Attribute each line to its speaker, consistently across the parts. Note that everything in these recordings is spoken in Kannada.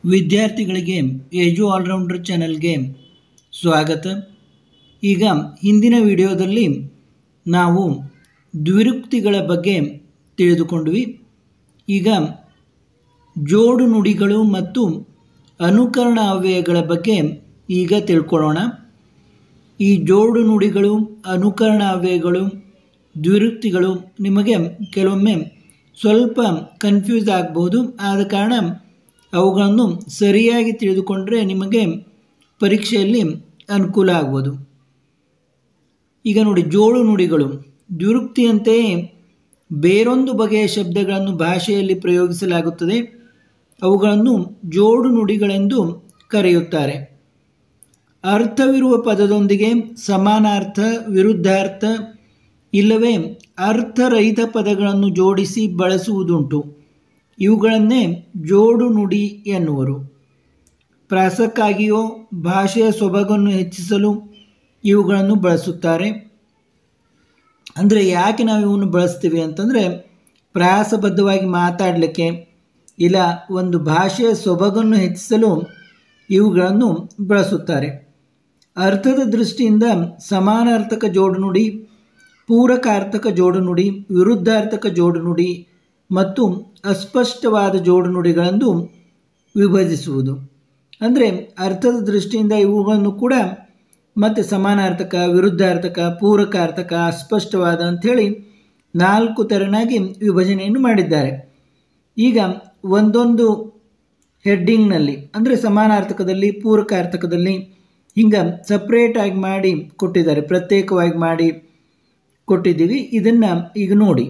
Speaker 1: ವಿದ್ಯಾರ್ಥಿಗಳಿಗೆ ಎಜು ಆಲ್ರೌಂಡರ್ ಚಾನೆಲ್ಗೆ ಸ್ವಾಗತ. ಈಗ ಹಿಂದಿನ ವಿಡಿಯೋದಲ್ಲಿ ನಾವು ದ್ವಿರುಕ್ತಿಗಳ ಬಗ್ಗೆ ತಿಳಿದುಕೊಂಡ್ವಿ. ಈಗ ಜೋಡು ನುಡಿಗಳು ಮತ್ತು ಅನುಕರಣ ಅವ್ಯಯಗಳ ಬಗ್ಗೆ ಈಗ ತಿಳ್ಕೊಳ್ಳೋಣ. ಈ ಜೋಡು ನುಡಿಗಳು, ಅನುಕರಣ ಅವ್ಯಯಗಳು, ದ್ವಿರುಕ್ತಿಗಳು ನಿಮಗೆ ಕೆಲವೊಮ್ಮೆ ಸ್ವಲ್ಪ ಕನ್ಫ್ಯೂಸ್ ಆಗಬಹುದು. ಆದ ಕಾರಣ ಅವುಗಳನ್ನು ಸರಿಯಾಗಿ ತಿಳಿದುಕೊಂಡರೆ ನಿಮಗೆ ಪರೀಕ್ಷೆಯಲ್ಲಿ ಅನುಕೂಲ ಆಗ್ಬೋದು. ಈಗ ನೋಡಿ, ಜೋಡು ನುಡಿಗಳು ದ್ವಿರುಕ್ತಿಯಂತೆಯೇ ಬೇರೊಂದು ಬಗೆಯ ಶಬ್ದಗಳನ್ನು ಭಾಷೆಯಲ್ಲಿ ಪ್ರಯೋಗಿಸಲಾಗುತ್ತದೆ. ಅವುಗಳನ್ನು ಜೋಡು ನುಡಿಗಳೆಂದು ಕರೆಯುತ್ತಾರೆ. ಅರ್ಥವಿರುವ ಪದದೊಂದಿಗೆ ಸಮಾನಾರ್ಥ, ವಿರುದ್ಧಾರ್ಥ ಇಲ್ಲವೇ ಅರ್ಥರಹಿತ ಪದಗಳನ್ನು ಜೋಡಿಸಿ ಬಳಸುವುದುಂಟು. ಇವುಗಳನ್ನೇ ಜೋಡು ನುಡಿ ಎನ್ನುವರು. ಪ್ರಾಸಕ್ಕಾಗಿಯೋ ಭಾಷೆಯ ಸೊಬಗನ್ನು ಹೆಚ್ಚಿಸಲು ಇವುಗಳನ್ನು ಬಳಸುತ್ತಾರೆ. ಅಂದರೆ ಯಾಕೆ ನಾವು ಇವನ್ನು ಬಳಸ್ತೀವಿ ಅಂತಂದರೆ, ಪ್ರಾಸಬದ್ಧವಾಗಿ ಮಾತಾಡಲಿಕ್ಕೆ ಇಲ್ಲ ಒಂದು ಭಾಷೆಯ ಸೊಬಗನ್ನು ಹೆಚ್ಚಿಸಲು ಇವುಗಳನ್ನು ಬಳಸುತ್ತಾರೆ. ಅರ್ಥದ ದೃಷ್ಟಿಯಿಂದ ಸಮಾನಾರ್ಥಕ ಜೋಡು ನುಡಿ, ಪೂರಕಾರ್ಥಕ ಜೋಡು ನುಡಿ, ವಿರುದ್ಧಾರ್ಥಕ ಜೋಡು ನುಡಿ ಮತ್ತು ಅಸ್ಪಷ್ಟವಾದ ಜೋಡು ನುಡಿಗಳೆಂದು ವಿಭಜಿಸುವುದು. ಅಂದರೆ ಅರ್ಥದ ದೃಷ್ಟಿಯಿಂದ ಇವುಗಳನ್ನು ಕೂಡ ಮತ್ತು ಸಮಾನಾರ್ಥಕ, ವಿರುದ್ಧಾರ್ಥಕ, ಪೂರಕಾರ್ಥಕ, ಅಸ್ಪಷ್ಟವಾದ ಅಂಥೇಳಿ 4 ತೆರನಾಗಿ ವಿಭಜನೆಯನ್ನು ಮಾಡಿದ್ದಾರೆ. ಈಗ ಒಂದೊಂದು ಹೆಡ್ಡಿಂಗ್ನಲ್ಲಿ ಅಂದರೆ ಸಮಾನಾರ್ಥಕದಲ್ಲಿ, ಪೂರಕಾರ್ಥಕದಲ್ಲಿ ಹಿಂಗೆ ಸಪ್ರೇಟಾಗಿ ಮಾಡಿ ಕೊಟ್ಟಿದ್ದಾರೆ, ಪ್ರತ್ಯೇಕವಾಗಿ ಮಾಡಿ ಕೊಟ್ಟಿದ್ದೀವಿ. ಇದನ್ನು ಈಗ ನೋಡಿ.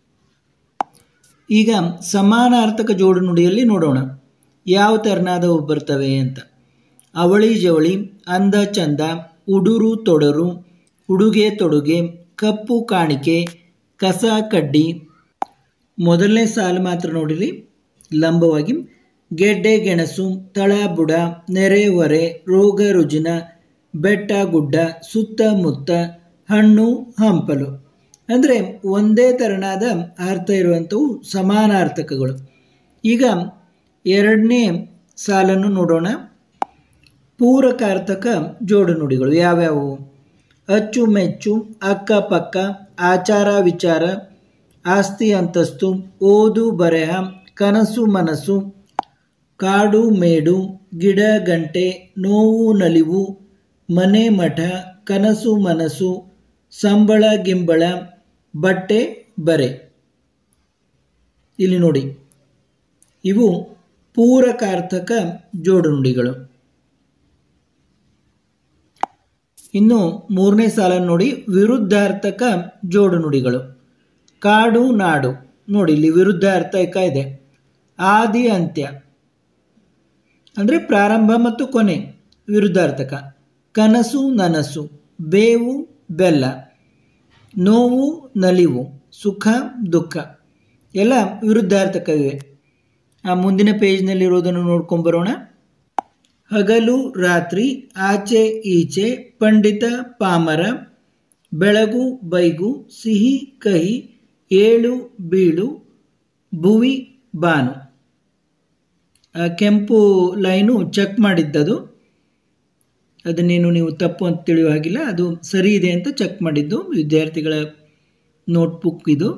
Speaker 1: ಈಗ ಸಮಾನಾರ್ಥಕ ಜೋಡು ನುಡಿಯಲ್ಲಿ ನೋಡೋಣ ಯಾವ ತೆರನಾದವು ಬರ್ತವೆ ಅಂತ. ಅವಳಿ ಜವಳಿ, ಅಂದ ಚಂದ, ಉಡುರು ತೊಡರು, ಉಡುಗೆ ತೊಡುಗೆ, ಕಪ್ಪು ಕಾಣಿಕೆ, ಕಸ ಕಡ್ಡಿ. ಮೊದಲನೇ ಸಾಲು ಮಾತ್ರ ನೋಡಿರಿ ಲಂಬವಾಗಿ. ಗೆಡ್ಡೆ ಗೆಣಸು, ತಳ ಬುಡ, ನೆರೆ ಹೊರೆ, ರೋಗ ರುಜಿನ, ಬೆಟ್ಟ ಗುಡ್ಡ, ಸುತ್ತಮುತ್ತ, ಹಣ್ಣು ಹಂಪಲು. ಅಂದರೆ ಒಂದೇ ತೆರನಾದ ಅರ್ಥ ಇರುವಂಥವು ಸಮಾನಾರ್ಥಕಗಳು. ಈಗ ಎರಡನೇ ಸಾಲನ್ನು ನೋಡೋಣ. ಪೂರಕಾರ್ಥಕ ಜೋಡು ನುಡಿಗಳು ಯಾವ್ಯಾವು? ಅಚ್ಚುಮೆಚ್ಚು, ಅಕ್ಕಪಕ್ಕ, ಆಚಾರ ವಿಚಾರ, ಆಸ್ತಿ ಅಂತಸ್ತು, ಓದು ಬರೆಹ, ಕನಸು ಮನಸ್ಸು, ಕಾಡು ಮೇಡು, ಗಿಡ ಗಂಟೆ, ನೋವು ನಲಿವು, ಮನೆ ಮಠ, ಕನಸು ಮನಸ್ಸು, ಸಂಬಳ ಗಿಂಬಳ, ಬಟ್ಟೆ ಬರೆ. ಇಲ್ಲಿ ನೋಡಿ, ಇವು ಪೂರಕಾರ್ಥಕ ಜೋಡು ನುಡಿಗಳು. ಇನ್ನು ಮೂರನೇ ಸಾಲನ್ನು ನೋಡಿ, ವಿರುದ್ಧಾರ್ಥಕ ಜೋಡು ನುಡಿಗಳು. ಕಾಡು ನಾಡು ನೋಡಿ, ಇಲ್ಲಿ ವಿರುದ್ಧಾರ್ಥಕ ಇದೆ. ಆದಿ ಅಂತ್ಯ ಅಂದರೆ ಪ್ರಾರಂಭ ಮತ್ತು ಕೊನೆ ವಿರುದ್ಧಾರ್ಥಕ. ಕನಸು ನನಸು, ಬೇವು ಬೆಲ್ಲ, ನೋವು ನಲಿವು, ಸುಖ ದುಃಖ ಎಲ್ಲ ವಿರುದ್ಧಾರ್ಥಕವಿವೆ. ಆ ಮುಂದಿನ ಪೇಜ್ನಲ್ಲಿರೋದನ್ನು ನೋಡ್ಕೊಂಬರೋಣ. ಹಗಲು ರಾತ್ರಿ, ಆಚೆ ಈಚೆ, ಪಂಡಿತ ಪಾಮರ, ಬೆಳಗು ಬೈಗು, ಸಿಹಿ ಕಹಿ, ಏಳು ಬೀಳು, ಭುವಿ ಬಾನು. ಕೆಂಪು ಲೈನು ಚೆಕ್ ಮಾಡಿದ್ದದು, ಅದನ್ನೇನು ನೀವು ತಪ್ಪು ಅಂತ ತಿಳಿಯೋ ಹಾಗಿಲ್ಲ, ಅದು ಸರಿ ಇದೆ ಅಂತ ಚೆಕ್ ಮಾಡಿದ್ದು ವಿದ್ಯಾರ್ಥಿಗಳ ನೋಟ್ಬುಕ್ ಇದು.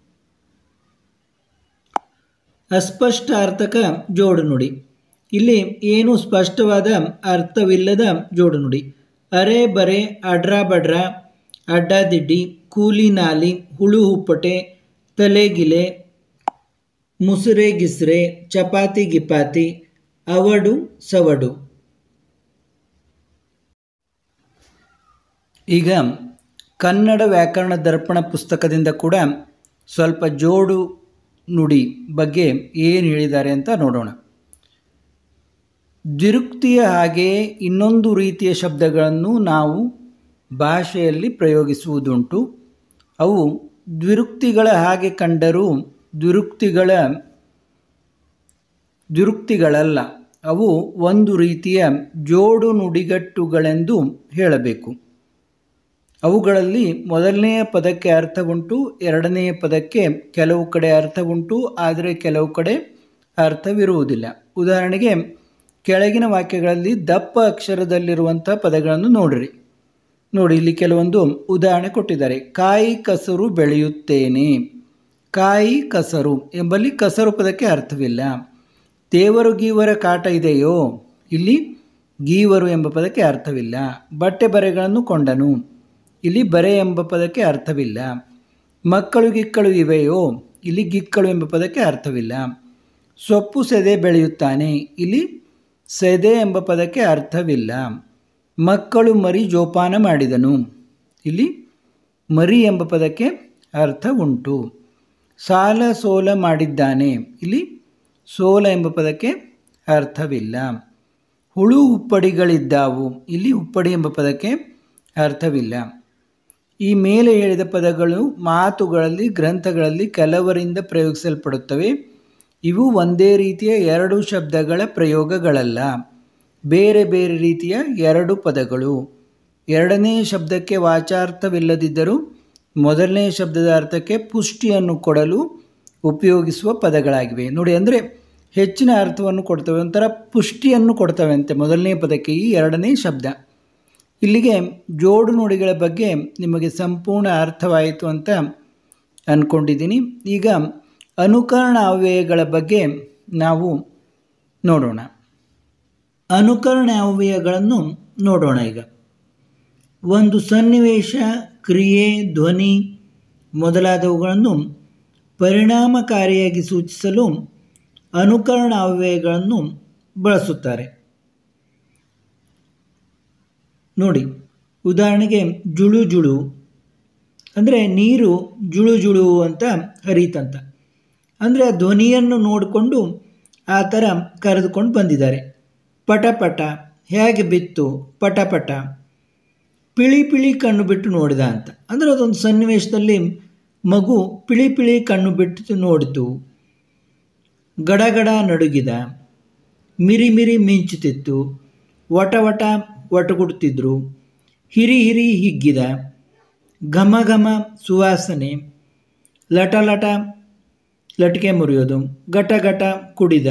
Speaker 1: ಅಸ್ಪಷ್ಟ ಅರ್ಥಕ ಜೋಡು ನುಡಿ. ಇಲ್ಲಿ ಏನು ಸ್ಪಷ್ಟವಾದ ಅರ್ಥವಿಲ್ಲದ ಜೋಡು ನುಡಿ. ಅರೆ ಬರೆ, ಅಡ್ರ ಬಡ್ರ, ಅಡ್ಡಾದಿಡ್ಡಿ, ಕೂಲಿ ನಾಲಿ, ಹುಳು ಹುಪ್ಪಟೆ, ತಲೆಗಿಲೆ, ಮುಸುರೆ ಗಿಸ್ರೆ, ಚಪಾತಿ ಗಿಪಾತಿ, ಅವಡು ಸವಡು. ಈಗ ಕನ್ನಡ ವ್ಯಾಕರಣ ದರ್ಪಣ ಪುಸ್ತಕದಿಂದ ಕೂಡ ಸ್ವಲ್ಪ ಜೋಡು ನುಡಿ ಬಗ್ಗೆ ಏನು ಹೇಳಿದ್ದಾರೆ ಅಂತ ನೋಡೋಣ. ದ್ವಿರುಕ್ತಿಯ ಹಾಗೆಯೇ ಇನ್ನೊಂದು ರೀತಿಯ ಶಬ್ದಗಳನ್ನು ನಾವು ಭಾಷೆಯಲ್ಲಿ ಪ್ರಯೋಗಿಸುವುದುಂಟು. ಅವು ದ್ವಿರುಕ್ತಿಗಳ ಹಾಗೆ ಕಂಡರೂ ದ್ವಿರುಕ್ತಿಗಳಲ್ಲ. ಅವು ಒಂದು ರೀತಿಯ ಜೋಡು ನುಡಿಗಟ್ಟುಗಳೆಂದು ಹೇಳಬೇಕು. ಅವುಗಳಲ್ಲಿ ಮೊದಲನೆಯ ಪದಕ್ಕೆ ಅರ್ಥ ಉಂಟು, ಎರಡನೆಯ ಪದಕ್ಕೆ ಕೆಲವು ಕಡೆ ಅರ್ಥ ಉಂಟು, ಆದರೆ ಕೆಲವು ಕಡೆ ಅರ್ಥವಿರುವುದಿಲ್ಲ. ಉದಾಹರಣೆಗೆ ಕೆಳಗಿನ ವಾಕ್ಯಗಳಲ್ಲಿ ದಪ್ಪ ಅಕ್ಷರದಲ್ಲಿರುವಂಥ ಪದಗಳನ್ನು ನೋಡಿರಿ. ನೋಡಿ, ಇಲ್ಲಿ ಕೆಲವೊಂದು ಉದಾಹರಣೆ ಕೊಟ್ಟಿದ್ದಾರೆ. ಕಾಯಿ ಕಸರು ಬೆಳೆಯುತ್ತೇನೆ. ಕಾಯಿ ಕಸರು ಎಂಬಲ್ಲಿ ಕಸರು ಪದಕ್ಕೆ ಅರ್ಥವಿಲ್ಲ. ದೇವರು ಗೀವರ ಕಾಟ ಇದೆಯೋ, ಇಲ್ಲಿ ಗೀವರು ಎಂಬ ಪದಕ್ಕೆ ಅರ್ಥವಿಲ್ಲ. ಬಟ್ಟೆ ಬರೆಗಳನ್ನು ಕೊಂಡನು, ಇಲ್ಲಿ ಬರೆ ಎಂಬ ಪದಕ್ಕೆ ಅರ್ಥವಿಲ್ಲ. ಮಕ್ಕಳು ಗಿಕ್ಕಳು ಇವೆಯೋ, ಇಲ್ಲಿ ಗಿಕ್ಕಳು ಎಂಬ ಪದಕ್ಕೆ ಅರ್ಥವಿಲ್ಲ. ಸೊಪ್ಪು ಸೆದೆ ಬೆಳೆಯುತ್ತಾನೆ, ಇಲ್ಲಿ ಸೆದೆ ಎಂಬ ಪದಕ್ಕೆ ಅರ್ಥವಿಲ್ಲ. ಮಕ್ಕಳು ಮರಿ ಜೋಪಾನ ಮಾಡಿದನು, ಇಲ್ಲಿ ಮರಿ ಎಂಬ ಪದಕ್ಕೆ ಅರ್ಥ ಉಂಟು. ಸಾಲ ಸೋಲ ಮಾಡಿದ್ದಾನೆ, ಇಲ್ಲಿ ಸೋಲ ಎಂಬ ಪದಕ್ಕೆ ಅರ್ಥವಿಲ್ಲ. ಹುಳು ಉಪ್ಪಡಿಗಳಿದ್ದಾವು, ಇಲ್ಲಿ ಉಪ್ಪಡಿ ಎಂಬ ಪದಕ್ಕೆ ಅರ್ಥವಿಲ್ಲ. ಈ ಮೇಲೆ ಹೇಳಿದ ಪದಗಳು ಮಾತುಗಳಲ್ಲಿ, ಗ್ರಂಥಗಳಲ್ಲಿ ಕೆಲವರಿಂದ ಪ್ರಯೋಗಿಸಲ್ಪಡುತ್ತವೆ. ಇವು ಒಂದೇ ರೀತಿಯ ಎರಡು ಶಬ್ದಗಳ ಪ್ರಯೋಗಗಳಲ್ಲ, ಬೇರೆ ಬೇರೆ ರೀತಿಯ ಎರಡು ಪದಗಳು. ಎರಡನೇ ಶಬ್ದಕ್ಕೆ ವಾಚಾರ್ಥವಿಲ್ಲದಿದ್ದರೂ ಮೊದಲನೇ ಶಬ್ದದ ಅರ್ಥಕ್ಕೆ ಪುಷ್ಟಿಯನ್ನು ಕೊಡಲು ಉಪಯೋಗಿಸುವ ಪದಗಳಾಗಿವೆ. ನೋಡಿ, ಅಂದರೆ ಹೆಚ್ಚಿನ ಅರ್ಥವನ್ನು ಕೊಡ್ತವೆ, ಒಂಥರ ಪುಷ್ಟಿಯನ್ನು ಕೊಡ್ತವೆ ಅಂತೆ ಮೊದಲನೇ ಪದಕ್ಕೆ ಈ ಎರಡನೇ ಶಬ್ದ. ಇಲ್ಲಿಗೆ ಜೋಡು ನುಡಿಗಳ ಬಗ್ಗೆ ನಿಮಗೆ ಸಂಪೂರ್ಣ ಅರ್ಥವಾಯಿತು ಅಂತ ಅಂದ್ಕೊಂಡಿದ್ದೀನಿ. ಈಗ ಅನುಕರಣ ಅವ್ಯಯಗಳ ಬಗ್ಗೆ ನಾವು ನೋಡೋಣ. ಅನುಕರಣ ಅವ್ಯಯಗಳನ್ನು ನೋಡೋಣ. ಈಗ ಒಂದು ಸನ್ನಿವೇಶ, ಕ್ರಿಯೆ, ಧ್ವನಿ ಮೊದಲಾದವುಗಳನ್ನು ಪರಿಣಾಮಕಾರಿಯಾಗಿ ಸೂಚಿಸಲು ಅನುಕರಣ ಅವ್ಯಯಗಳನ್ನು ಬಳಸುತ್ತಾರೆ. ನೋಡಿ, ಉದಾಹರಣೆಗೆ ಜುಳು ಜುಳು ಅಂದರೆ ನೀರು ಜುಳು ಜುಳು ಅಂತ ಹರಿತಂತ. ಅಂದರೆ ಆ ಧ್ವನಿಯನ್ನು ನೋಡಿಕೊಂಡು ಆ ಥರ ಕರೆದುಕೊಂಡು ಬಂದಿದ್ದಾರೆ. ಪಟ ಪಟ ಹೇಗೆ ಬಿತ್ತು, ಪಟ ಪಟ. ಪಿಳಿ ಪಿಳಿ ಕಣ್ಣು ಬಿಟ್ಟು ನೋಡಿದ ಅಂತ. ಅಂದರೆ ಅದೊಂದು ಸನ್ನಿವೇಶದಲ್ಲಿ ಮಗು ಪಿಳಿ ಪಿಳಿ ಕಣ್ಣು ಬಿಟ್ಟು ನೋಡಿತು. ಗಡಗಡ ನಡುಗಿದ, ಮಿರಿ ಮಿರಿ ಮಿಂಚುತ್ತಿತ್ತು, ವಟ ವಟ ಒಟಗುಡ್ತಿದ್ರು, ಹಿರಿ ಹಿರಿ ಹಿಗ್ಗಿದ, ಘಮ ಘಮ ಸುವಾಸನೆ, ಲಟ ಲಟ ಲಟಿಕೆ ಮುರಿಯೋದು, ಘಟ ಘಟ ಕುಡಿದ,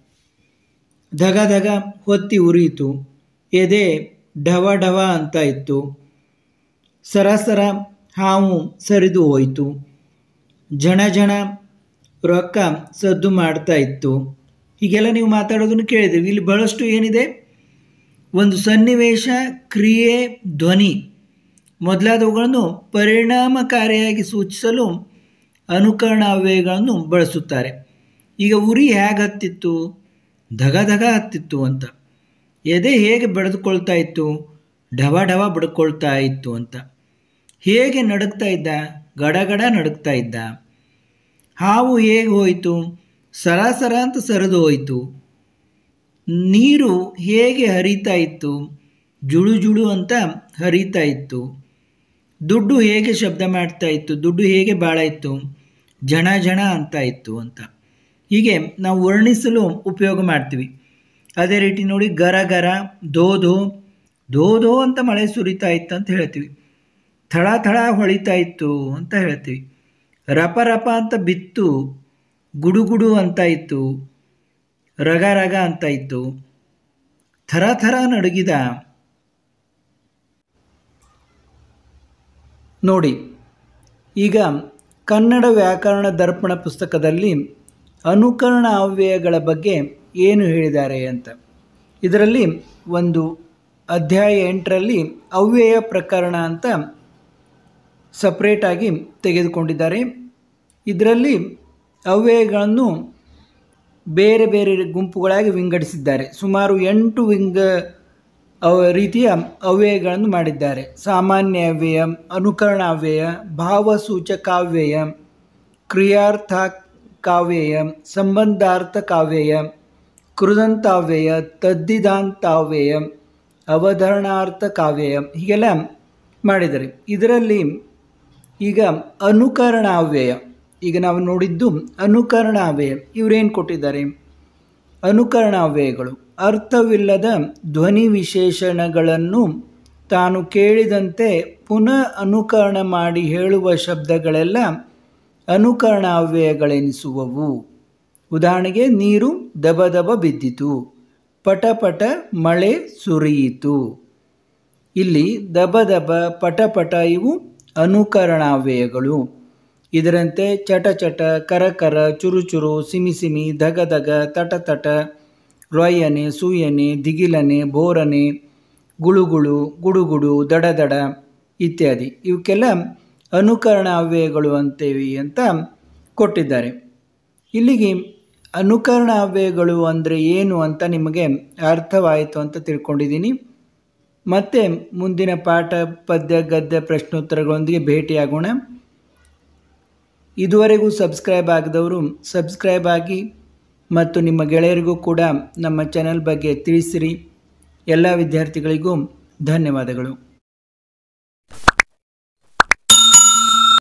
Speaker 1: ಧಗ ಧಗ ಹೊತ್ತಿ ಉರಿಯಿತು, ಎದೆ ಢವ ಢವ ಅಂತ ಇತ್ತು, ಸರಸರ ಹಾವು ಸರಿದು ಹೋಯಿತು, ಜಣ ಜಣ ರೊಕ್ಕ ಸದ್ದು ಮಾಡ್ತಾ ಇತ್ತು. ಹೀಗೆಲ್ಲ ನೀವು ಮಾತಾಡೋದನ್ನು ಕೇಳಿದ್ದೀವಿ. ಇಲ್ಲಿ ಬಹಳಷ್ಟು ಏನಿದೆ, ಒಂದು ಸನ್ನಿವೇಶ, ಕ್ರಿಯೆ, ಧ್ವನಿ ಮೊದಲಾದವುಗಳನ್ನು ಪರಿಣಾಮಕಾರಿಯಾಗಿ ಸೂಚಿಸಲು ಅನುಕರಣ ಅವ್ಯಯಗಳನ್ನು ಬಳಸುತ್ತಾರೆ. ಈಗ ಉರಿ ಹೇಗೆ ಹತ್ತಿತ್ತು, ಧಗ ಧಗ ಹತ್ತಿತ್ತು ಅಂತ. ಎದೆ ಹೇಗೆ ಬಡಿದುಕೊಳ್ತಾ ಇತ್ತು, ಢವ ಢವ ಬಡ್ಕೊಳ್ತಾ ಇತ್ತು ಅಂತ. ಹೇಗೆ ನಡುಗ್ತಾ ಇದ್ದ, ಗಡಗಡ ನಡುಗ್ತಾ ಇದ್ದ. ಹಾವು ಹೇಗೆ ಹೋಯಿತು, ಸರಾಸರ ಅಂತ ಸರಿದು ಹೋಯಿತು. ನೀರು ಹೇಗೆ ಹರಿತಾ ಇತ್ತು, ಜುಳು ಜುಳು ಅಂತ ಹರಿತಾ ಇತ್ತು. ದುಡ್ಡು ಹೇಗೆ ಶಬ್ದ ಮಾಡ್ತಾ ಇತ್ತು, ದುಡ್ಡು ಹೇಗೆ ಬಾಳ ಇತ್ತು, ಜಣ ಜಣ ಅಂತ ಇತ್ತು ಅಂತ. ಹೀಗೆ ನಾವು ವರ್ಣಿಸಲು ಉಪಯೋಗ ಮಾಡ್ತೀವಿ. ಅದೇ ರೀತಿ ನೋಡಿ, ಗರ ಗರ, ಧೋ ಧೋ, ಧೋ ಧೋ ಅಂತ ಮಳೆ ಸುರಿತಾ ಇತ್ತು ಅಂತ ಹೇಳ್ತೀವಿ. ಥಳ ಥಳ ಹೊಳಿತಾ ಇತ್ತು ಅಂತ ಹೇಳ್ತೀವಿ. ರಪ ರಪ ಅಂತ ಬಿತ್ತು, ಗುಡುಗುಡು ಅಂತ ಇತ್ತು, ರಗ ರಗ ಅಂತ ಇತ್ತು, ಥರ ಥರ ನಡುಗಿದ. ನೋಡಿ, ಈಗ ಕನ್ನಡ ವ್ಯಾಕರಣ ದರ್ಪಣ ಪುಸ್ತಕದಲ್ಲಿ ಅನುಕರಣ ಅವ್ಯಯಗಳ ಬಗ್ಗೆ ಏನು ಹೇಳಿದ್ದಾರೆ ಅಂತ. ಇದರಲ್ಲಿ ಒಂದು ಅಧ್ಯಾಯ 8ರಲ್ಲಿ ಅವ್ಯಯ ಪ್ರಕರಣ ಅಂತ ಸಪ್ರೇಟಾಗಿ ತೆಗೆದುಕೊಂಡಿದ್ದಾರೆ. ಇದರಲ್ಲಿ ಅವ್ಯಯಗಳನ್ನು ಬೇರೆ ಬೇರೆ ಗುಂಪುಗಳಾಗಿ ವಿಂಗಡಿಸಿದ್ದಾರೆ. ಸುಮಾರು 8 ರೀತಿಯ ಅವ್ಯಯಗಳನ್ನು ಮಾಡಿದ್ದಾರೆ. ಸಾಮಾನ್ಯ ಅವ್ಯಯ, ಅನುಕರಣ ಅವ್ಯಯ, ಭಾವಸೂಚಕಾವ್ಯಯ, ಕ್ರಿಯಾರ್ಥಕಾವ್ಯಯ, ಸಂಬಂಧಾರ್ಥಕಾವ್ಯಯ, ಕೃದಂತಾವ್ಯಯ, ತದ್ದಿದಾಂತಾವ್ಯಯ, ಅವಧರಣಾರ್ಥಕಾವ್ಯಯ ಹೀಗೆಲ್ಲ ಮಾಡಿದ್ದಾರೆ. ಇದರಲ್ಲಿ ಈಗ ಅನುಕರಣ ಅವ್ಯಯ, ಈಗ ನಾವು ನೋಡಿದ್ದು ಅನುಕರಣ ಅವ್ಯಯ. ಇವರೇನು ಕೊಟ್ಟಿದ್ದಾರೆ? ಅನುಕರಣ ಅವ್ಯಯಗಳು ಅರ್ಥವಿಲ್ಲದ ಧ್ವನಿ ವಿಶೇಷಣಗಳನ್ನು ತಾನು ಕೇಳಿದಂತೆ ಪುನಃ ಅನುಕರಣ ಮಾಡಿ ಹೇಳುವ ಶಬ್ದಗಳೆಲ್ಲ ಅನುಕರಣ ಅವ್ಯಯಗಳೆನಿಸುವವು. ಉದಾಹರಣೆಗೆ, ನೀರು ದಬ ದಬ ಬಿದ್ದಿತು, ಪಟ ಪಟ ಮಳೆ ಸುರಿಯಿತು. ಇಲ್ಲಿ ದಬ ದಬ ಪಟ ಪಟ ಇವು ಅನುಕರಣಾವ್ಯಯಗಳು. ಇದರಂತೆ ಚಟ ಚಟ, ಕರ ಕರ, ಚುರು ಚುರು, ಸಿಮಿ ಸಿಮಿ, ಧಗ ಧಗ, ತಟ ತಟ, ರೊಯ್ಯನೆ, ಸೂಯನೆ, ದಿಗಿಲನೆ, ಬೋರನೆ, ಗುಳುಗುಳು, ಗುಡುಗುಡು, ದಡ ದಡ ಇತ್ಯಾದಿ ಇವಕ್ಕೆಲ್ಲ ಅನುಕರಣಾವ್ಯಯಗಳು ಅಂತೇವಿ ಅಂತ ಕೊಟ್ಟಿದ್ದಾರೆ. ಇಲ್ಲಿಗೆ ಅನುಕರಣಾವ್ಯಯಗಳು ಅಂದರೆ ಏನು ಅಂತ ನಿಮಗೆ ಅರ್ಥವಾಯಿತು ಅಂತ ತಿಳ್ಕೊಂಡಿದ್ದೀನಿ. ಮತ್ತೆ ಮುಂದಿನ ಪಾಠ, ಪದ್ಯ, ಗದ್ಯ, ಪ್ರಶ್ನೋತ್ತರಗಳೊಂದಿಗೆ ಭೇಟಿಯಾಗೋಣ. ಇದುವರೆಗೂ ಸಬ್ಸ್ಕ್ರೈಬ್ ಆಗದವರು ಸಬ್ಸ್ಕ್ರೈಬ್ ಆಗಿ ಮತ್ತು ನಿಮ್ಮ ಗೆಳೆಯರಿಗೂ ಕೂಡ ನಮ್ಮ ಚಾನೆಲ್ ಬಗ್ಗೆ ತಿಳಿಸಿರಿ. ಎಲ್ಲ ವಿದ್ಯಾರ್ಥಿಗಳಿಗೂ ಧನ್ಯವಾದಗಳು.